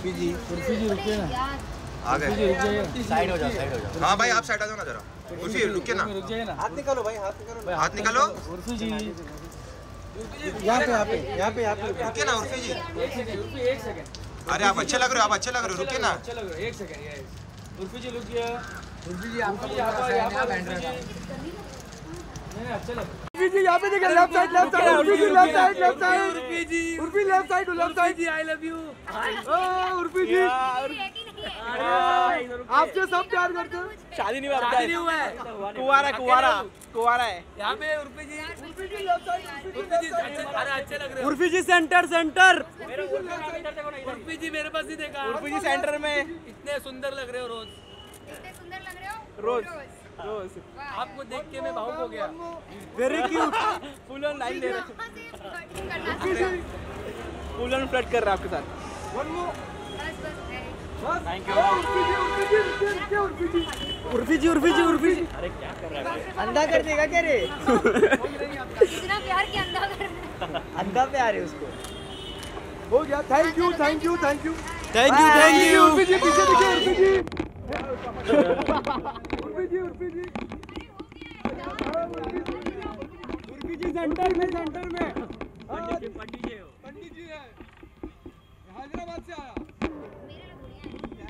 उर्फी जी रुकिए ना। आ गए। साइड हो जाओ, साइड हो जाओ। हाँ भाई आप साइड आ जाओ ना जरा। उर्फी रुकिए ना। रुक जाइए ना। हाथ निकालो भाई, हाथ निकालो। हाथ निकालो। उर्फी जी यहाँ पे रुकिए ना उर्फी जी। एक सेकंड। अरे आप अच्छे लग रहे हो, आप अच्छे लग रहे हो, रुकिए ना। अच्छा लग रहा है, एक सेकंड। उर्फी जी रुकिए। उर्फी जी आपका नहीं अच्छा लग रहा है। जी यहाँ पे देखिए, left side Urfi ji, left side जी, I love you Urfi ji. आपसे सब प्यार करते हैं। शादी नहीं हुआ है, कुवारा है यहाँ पे। उर्फी जी लेफ्ट साइड, अच्छे लग रहे हो। उर्फी जी सेंटर उर्फी जी मेरे पास ही देखा। उर्फी जी सेंटर में इतने सुंदर लग रहे हो रोज। आपको देख के मैं भावुक हो गया। Very cute. Full on line ले रहे, फुल ऑन फ्लर्ट कर रहा है आपके साथ। Thank you Urfi ji. अरे क्या कर रहा है, अंधा कर देगा क्या रे? इतना प्यार के अंधा कर अंधा प्यार है उसको। हो गया। Thank you thank you. Urfi ji पीछे देखिए। उर्फी जी सेंटर में पंडित जी है, हैदराबाद से आया।